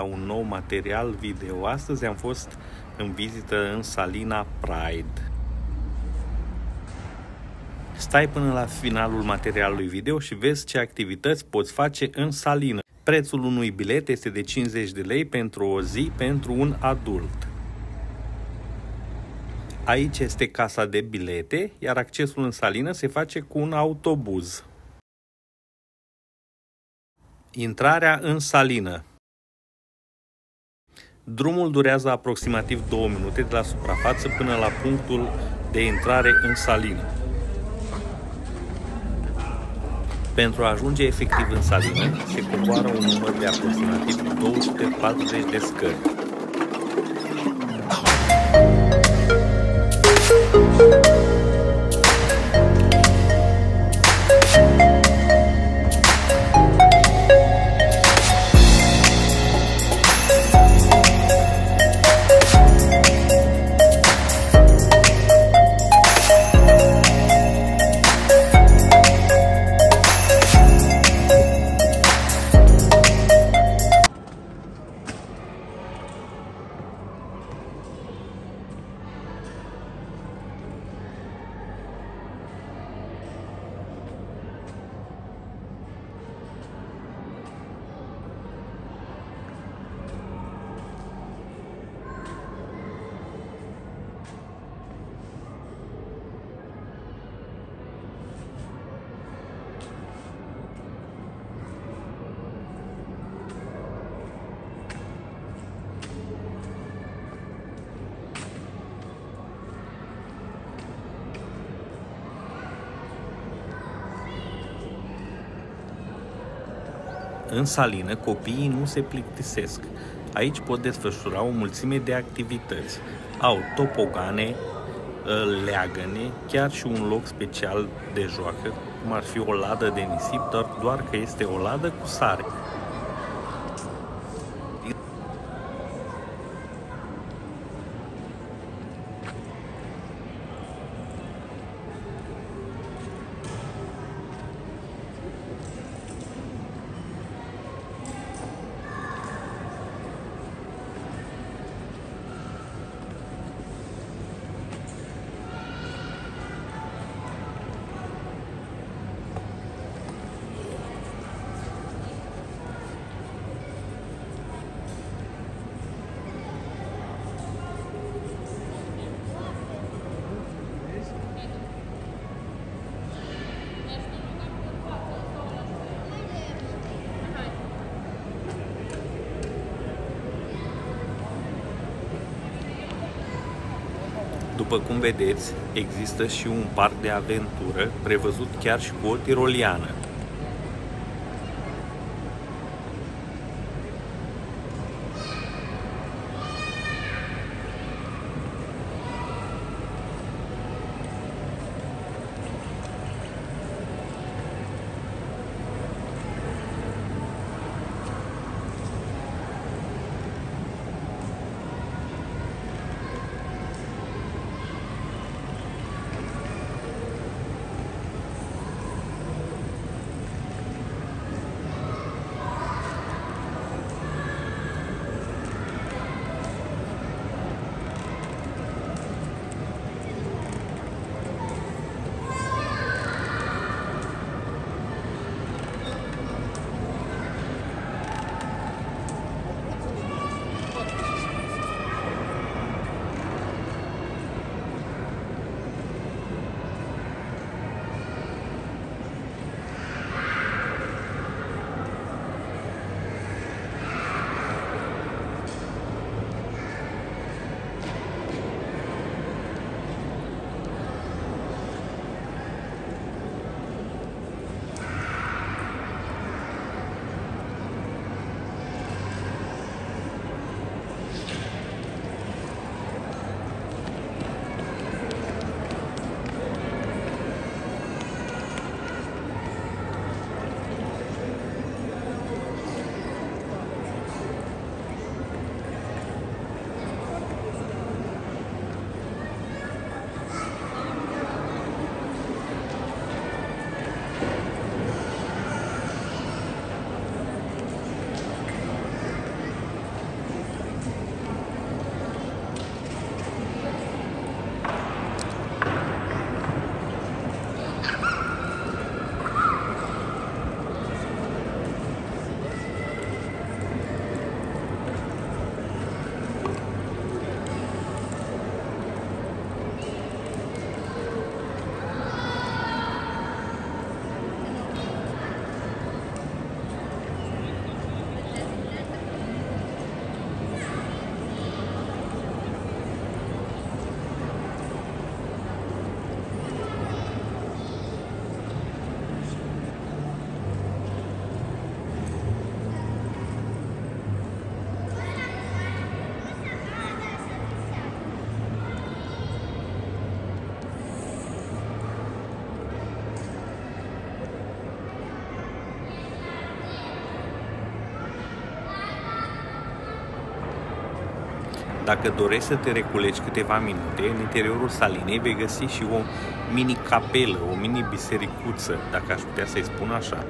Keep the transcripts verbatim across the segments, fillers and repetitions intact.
un nou material video. Astăzi am fost în vizită în Salina Pride. Stai până la finalul materialului video și vezi ce activități poți face în salină. Prețul unui bilet este de cincizeci de lei pentru o zi pentru un adult. Aici este casa de bilete, iar accesul în salină se face cu un autobuz. Intrarea în salină. Drumul durează aproximativ două minute de la suprafață până la punctul de intrare în salină. Pentru a ajunge efectiv în salină, se coboară un număr de aproximativ două sute patruzeci de scări. În salină, copiii nu se plictisesc. Aici pot desfășura o mulțime de activități. Au topogane, leagăne, chiar și un loc special de joacă, cum ar fi o ladă de nisip, dar doar că este o ladă cu sare. După cum vedeți, există și un parc de aventură prevăzut chiar și cu o tiroliană. Dacă dorești să te reculegi câteva minute, în interiorul salinei vei găsi și o mini-capelă, o mini-bisericuță, dacă aș putea să-i spun așa.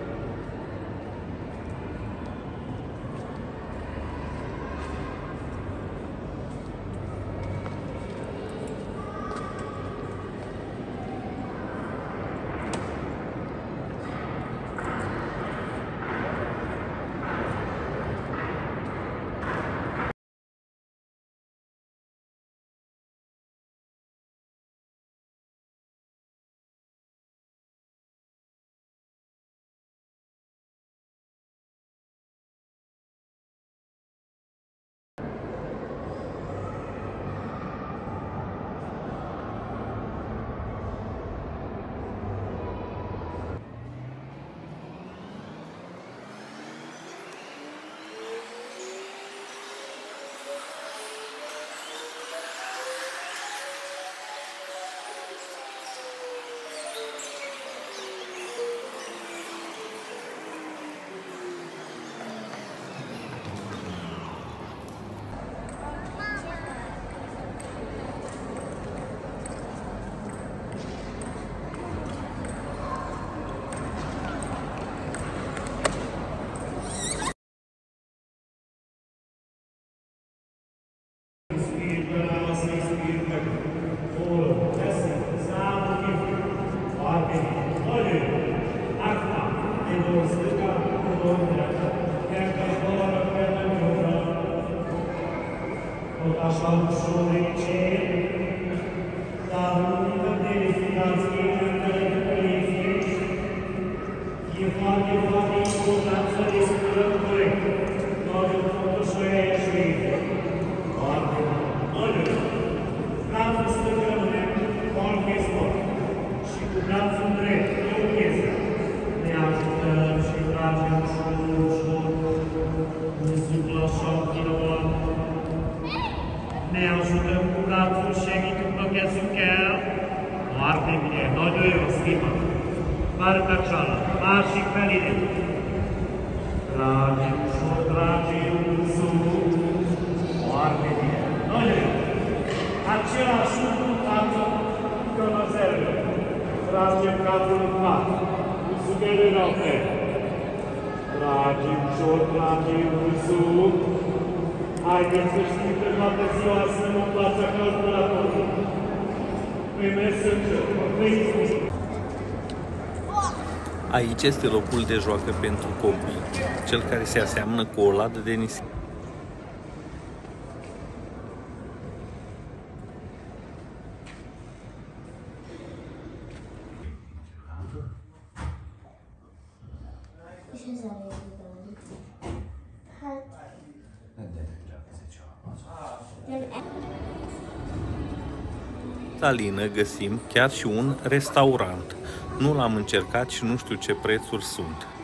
Ne ajutăm cu brațul și emitul progresul chiar. Foarte bine, noi doi o stimă. Partea cealaltă, mari și feline. Trage ușor, trage în sus. Foarte bine, noi doi. Același lucru față cu călăzelul. Tragem capul în față, cu sugele în ofe. Trage ușor, trage în sus. Haideți să știm că toată ziua să nu față calculatorii. Pe Messenger, pe Facebook. Aici este locul de joacă pentru copii, cel care se aseamnă cu o ladă de nisip. În salină găsim chiar și un restaurant. Nu l-am încercat și nu știu ce prețuri sunt.